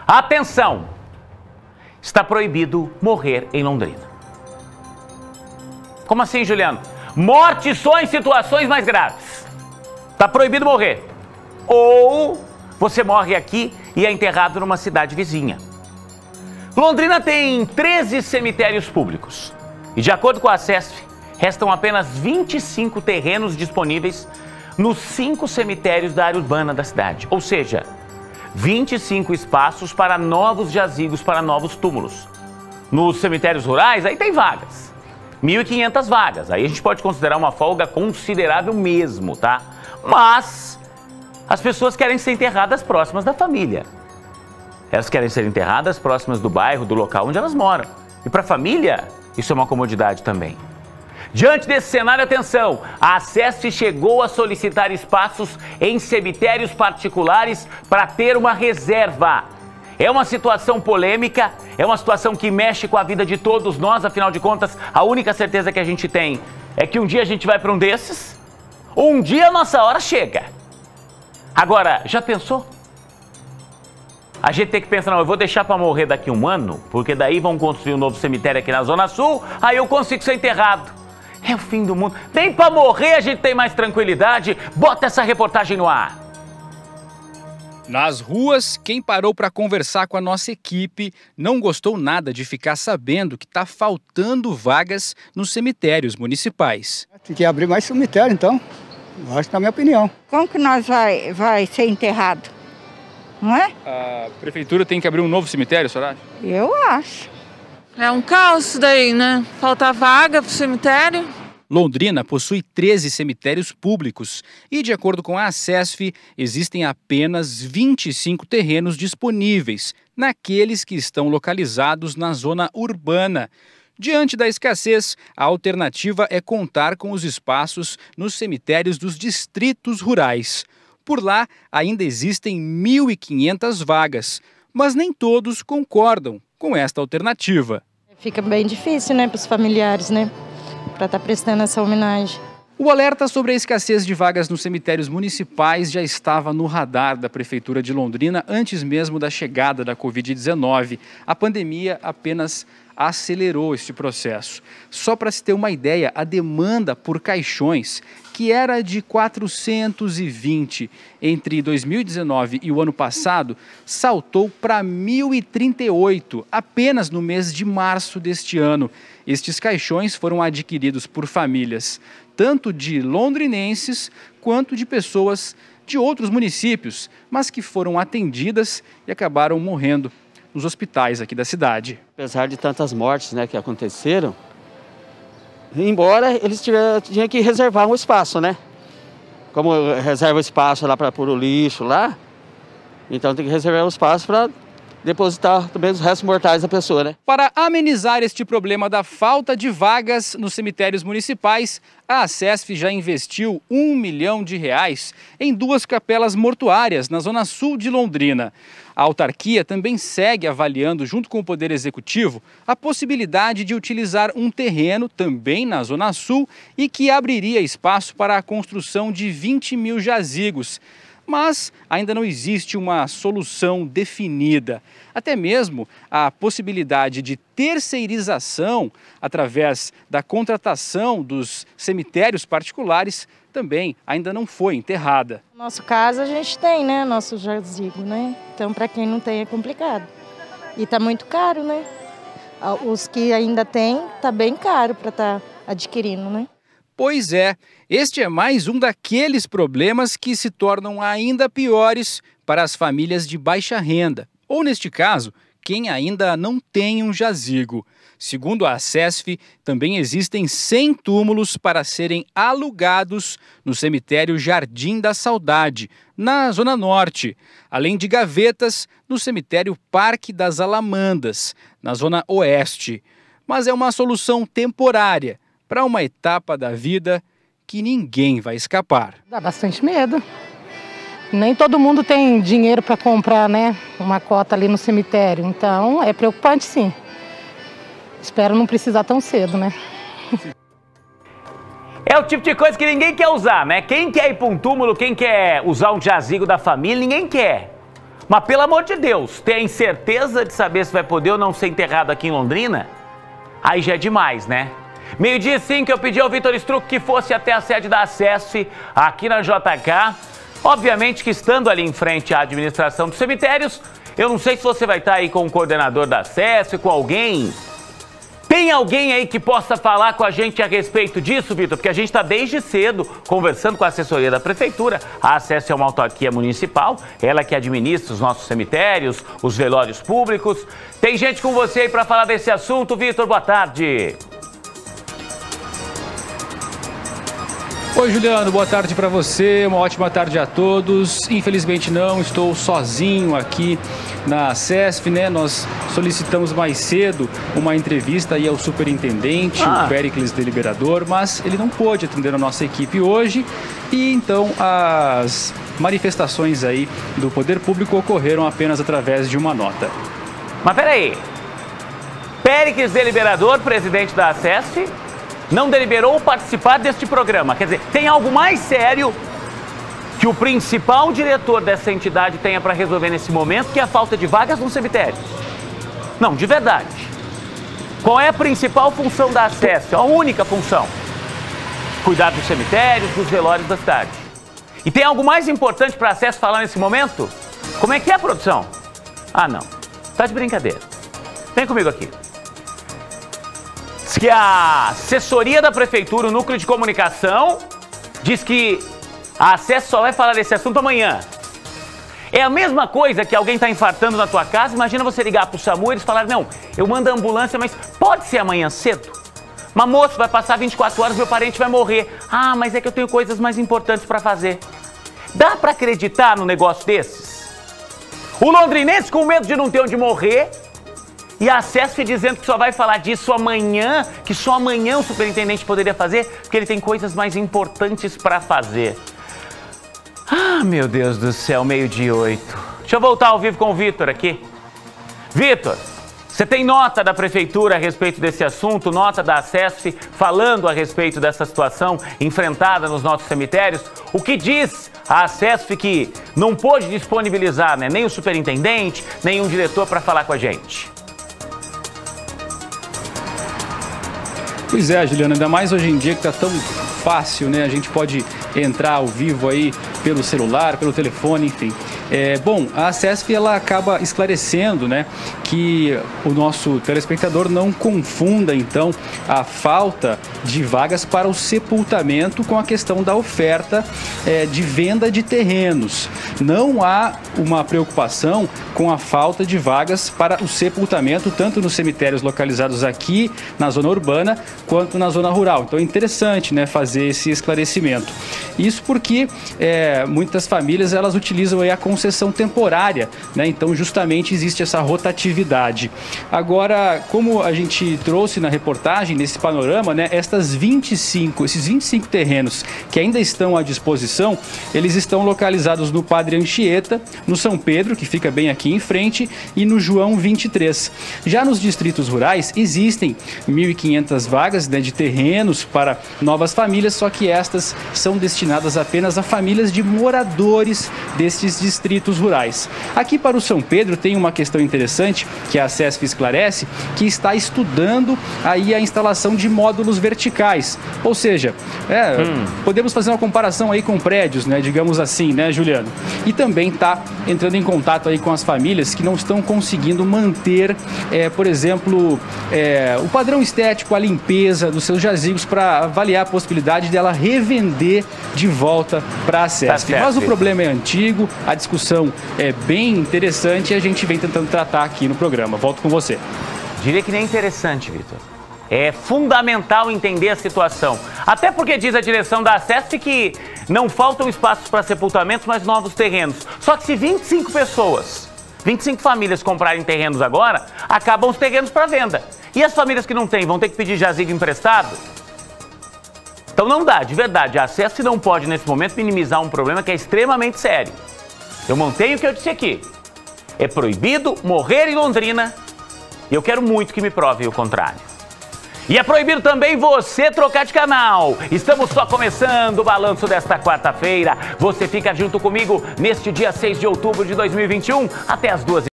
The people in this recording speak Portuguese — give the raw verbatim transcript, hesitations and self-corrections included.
Atenção! Está proibido morrer em Londrina. Como assim, Juliano? Morte só em situações mais graves. Está proibido morrer. Ou você morre aqui e é enterrado numa cidade vizinha. Londrina tem treze cemitérios públicos. E de acordo com a SESF, restam apenas vinte e cinco terrenos disponíveis nos cinco cemitérios da área urbana da cidade. Ou seja, vinte e cinco espaços para novos jazigos, para novos túmulos. Nos cemitérios rurais, aí tem vagas. mil e quinhentas vagas. Aí a gente pode considerar uma folga considerável mesmo, tá? Mas as pessoas querem ser enterradas próximas da família. Elas querem ser enterradas próximas do bairro, do local onde elas moram. E para a família, isso é uma comodidade também. Diante desse cenário, atenção, a SESF chegou a solicitar espaços em cemitérios particulares para ter uma reserva. É uma situação polêmica, é uma situação que mexe com a vida de todos nós, afinal de contas, a única certeza que a gente tem é que um dia a gente vai para um desses, um dia a nossa hora chega. Agora, já pensou? A gente tem que pensar, não, eu vou deixar para morrer daqui a um ano, porque daí vão construir um novo cemitério aqui na Zona Sul, aí eu consigo ser enterrado. É o fim do mundo. Nem para morrer a gente tem mais tranquilidade. Bota essa reportagem no ar. Nas ruas, quem parou para conversar com a nossa equipe não gostou nada de ficar sabendo que está faltando vagas nos cemitérios municipais. Tem que abrir mais cemitério, então. Eu acho que é a minha opinião. Como que nós vai, vai ser enterrado? Não é? A prefeitura tem que abrir um novo cemitério, senhora acha? Eu acho. É um caos isso daí, né? Falta vaga para o cemitério. Londrina possui treze cemitérios públicos e, de acordo com a SESF, existem apenas vinte e cinco terrenos disponíveis, naqueles que estão localizados na zona urbana. Diante da escassez, a alternativa é contar com os espaços nos cemitérios dos distritos rurais. Por lá, ainda existem mil e quinhentas vagas, mas nem todos concordam com esta alternativa. Fica bem difícil, né, para os familiares, né, para estar prestando essa homenagem. O alerta sobre a escassez de vagas nos cemitérios municipais já estava no radar da Prefeitura de Londrina antes mesmo da chegada da covid dezenove. A pandemia apenas acelerou este processo. Só para se ter uma ideia, a demanda por caixões, que era de quatrocentos e vinte entre dois mil e dezenove e o ano passado, saltou para mil e trinta e oito apenas no mês de março deste ano. Estes caixões foram adquiridos por famílias, tanto de londrinenses quanto de pessoas de outros municípios, mas que foram atendidas e acabaram morrendo nos hospitais aqui da cidade. Apesar de tantas mortes, né, que aconteceram, embora eles tiveram, tinham que reservar um espaço, né? Como reserva o espaço lá para pôr o lixo lá, então tem que reservar um espaço para depositar também os restos mortais da pessoa, né? Para amenizar este problema da falta de vagas nos cemitérios municipais, a SESF já investiu um milhão de reais em duas capelas mortuárias na zona sul de Londrina. A autarquia também segue avaliando, junto com o Poder Executivo, a possibilidade de utilizar um terreno também na zona sul e que abriria espaço para a construção de vinte mil jazigos. Mas ainda não existe uma solução definida. Até mesmo a possibilidade de terceirização através da contratação dos cemitérios particulares também ainda não foi enterrada. No nosso caso, a gente tem, né, nosso jazigo, né? Então, para quem não tem, é complicado. E está muito caro, né? Os que ainda tem, está bem caro para estar adquirindo, né? Pois é, este é mais um daqueles problemas que se tornam ainda piores para as famílias de baixa renda, ou neste caso, quem ainda não tem um jazigo. Segundo a SESF, também existem cem túmulos para serem alugados no cemitério Jardim da Saudade, na Zona Norte, além de gavetas no cemitério Parque das Alamandas, na Zona Oeste. Mas é uma solução temporária para uma etapa da vida que ninguém vai escapar. Dá bastante medo. Nem todo mundo tem dinheiro para comprar, né, uma cota ali no cemitério. Então, é preocupante, sim. Espero não precisar tão cedo, né? É o tipo de coisa que ninguém quer usar, né? Quem quer ir para um túmulo, quem quer usar um jazigo da família, ninguém quer. Mas pelo amor de Deus, tem certeza de saber se vai poder ou não ser enterrado aqui em Londrina? Aí já é demais, né? Meio-dia sim que eu pedi ao Vitor Struck que fosse até a sede da ACESF, aqui na J K. Obviamente que estando ali em frente à administração dos cemitérios, eu não sei se você vai estar aí com o coordenador da ACESF, com alguém. Tem alguém aí que possa falar com a gente a respeito disso, Vitor? Porque a gente está desde cedo conversando com a assessoria da prefeitura. A ACESF é uma autarquia municipal, ela que administra os nossos cemitérios, os velórios públicos. Tem gente com você aí para falar desse assunto, Vitor? Boa tarde. Oi, Juliano, boa tarde para você, uma ótima tarde a todos. Infelizmente não, estou sozinho aqui na ACESF, né? Nós solicitamos mais cedo uma entrevista aí ao superintendente, ah. o Péricles Deliberador, mas ele não pôde atender a nossa equipe hoje e então as manifestações aí do poder público ocorreram apenas através de uma nota. Mas peraí, Péricles Deliberador, presidente da ACESF, não deliberou participar deste programa. Quer dizer, tem algo mais sério que o principal diretor dessa entidade tenha para resolver nesse momento, que é a falta de vagas no cemitério. Não, de verdade. Qual é a principal função da ACESF? A única função. Cuidar dos cemitérios, dos velórios da cidade. E tem algo mais importante para a ACESF falar nesse momento? Como é que é a produção? Ah, não. Tá de brincadeira. Vem comigo aqui. Que a assessoria da prefeitura, o núcleo de comunicação, diz que a ACESF só vai falar desse assunto amanhã. É a mesma coisa que alguém está infartando na tua casa. Imagina você ligar para o SAMU e eles falarem, não, eu mando a ambulância, mas pode ser amanhã cedo? Mas moço, vai passar vinte e quatro horas, meu parente vai morrer. Ah, mas é que eu tenho coisas mais importantes para fazer. Dá para acreditar num negócio desses? O londrinense com medo de não ter onde morrer. E a ACESF dizendo que só vai falar disso amanhã, que só amanhã o superintendente poderia fazer, porque ele tem coisas mais importantes para fazer. Ah, meu Deus do céu, meio-dia e oito. Deixa eu voltar ao vivo com o Vitor aqui. Vitor, você tem nota da prefeitura a respeito desse assunto, nota da ACESF falando a respeito dessa situação enfrentada nos nossos cemitérios? O que diz a ACESF que não pôde disponibilizar, né, nem o superintendente, nem um diretor para falar com a gente? Pois é, Juliana, ainda mais hoje em dia que tá tão fácil, né? A gente pode entrar ao vivo aí pelo celular, pelo telefone, enfim. É, bom, a ACESF ela acaba esclarecendo, né, que o nosso telespectador não confunda, então, a falta de vagas para o sepultamento com a questão da oferta é, de venda de terrenos. Não há uma preocupação com a falta de vagas para o sepultamento, tanto nos cemitérios localizados aqui na zona urbana, quanto na zona rural. Então é interessante, né, fazer esse esclarecimento. Isso porque é, muitas famílias elas utilizam aí a concessão temporária, né? Então justamente existe essa rotatividade. Agora, como a gente trouxe na reportagem, nesse panorama, né, estas vinte e cinco, esses vinte e cinco terrenos que ainda estão à disposição, eles estão localizados no Padre Anchieta, no São Pedro, que fica bem aqui em frente, e no João vinte e três. Já nos distritos rurais existem mil e quinhentas vagas, né, de terrenos para novas famílias, só que estas são destinadas apenas a famílias de moradores destes distritos rurais. Aqui para o São Pedro tem uma questão interessante que a ACESF esclarece, que está estudando aí a instalação de módulos verticais, ou seja, é, hum. podemos fazer uma comparação aí com prédios, né, digamos assim, né, Juliano? E também está entrando em contato aí com as famílias que não estão conseguindo manter, é, por exemplo, é, o padrão estético, a limpeza dos seus jazigos, para avaliar a possibilidade dela revender de volta para a ACESF. Tá, mas o problema é antigo, a discussão é bem interessante e a gente vem tentando tratar aqui no programa. Volto com você. Diria que nem é interessante, Vitor. É fundamental entender a situação. Até porque diz a direção da ACESF que não faltam espaços para sepultamentos, mas novos terrenos. Só que se vinte e cinco pessoas, vinte e cinco famílias comprarem terrenos agora, acabam os terrenos para venda. E as famílias que não têm vão ter que pedir jazigo emprestado? Então não dá, de verdade. A ACESF não pode, nesse momento, minimizar um problema que é extremamente sério. Eu mantenho o que eu disse aqui. É proibido morrer em Londrina e eu quero muito que me provem o contrário. E é proibido também você trocar de canal. Estamos só começando o balanço desta quarta-feira. Você fica junto comigo neste dia seis de outubro de dois mil e vinte e um, até as duas.